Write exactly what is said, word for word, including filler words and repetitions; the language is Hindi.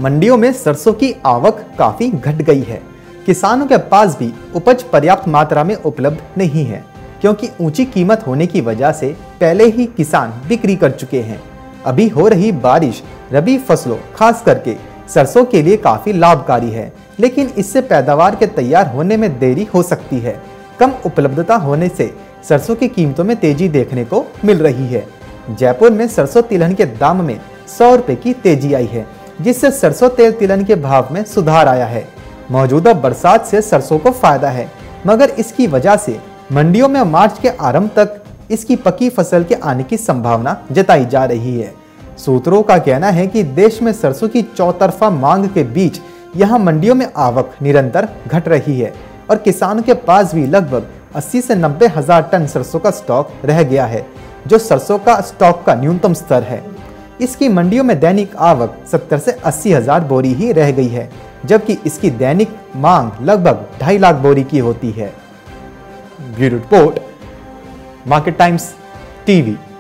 मंडियों में सरसों की आवक काफी घट गई है। किसानों के पास भी उपज पर्याप्त मात्रा में उपलब्ध नहीं है, क्योंकि ऊंची कीमत होने की वजह से पहले ही किसान बिक्री कर चुके हैं। अभी हो रही बारिश रबी फसलों खास करके सरसों के लिए काफी लाभकारी है, लेकिन इससे पैदावार के तैयार होने में देरी हो सकती है। कम उपलब्धता होने से सरसों की कीमतों में तेजी देखने को मिल रही है। जयपुर में सरसों तिलहन के दाम में सौ रुपए की तेजी आई है, जिससे सरसों तेल तिलहन के भाव में सुधार आया है। मौजूदा बरसात से सरसों को फायदा है, मगर इसकी वजह से मंडियों में मार्च के आरंभ तक इसकी पकी फसल के आने की संभावना जताई जा रही है। सूत्रों का कहना है कि देश में सरसों की चौतरफा मांग के बीच यहां मंडियों में आवक निरंतर घट रही है और किसानों के पास भी लगभग अस्सी से नब्बे हजार टन सरसों का स्टॉक रह गया है, जो सरसों का स्टॉक का न्यूनतम स्तर है। इसकी मंडियों में दैनिक आवक सत्तर से अस्सी हजार बोरी ही रह गई है, जबकि इसकी दैनिक मांग लगभग ढाई लाख बोरी की होती है। Bureau report, Market Times TV.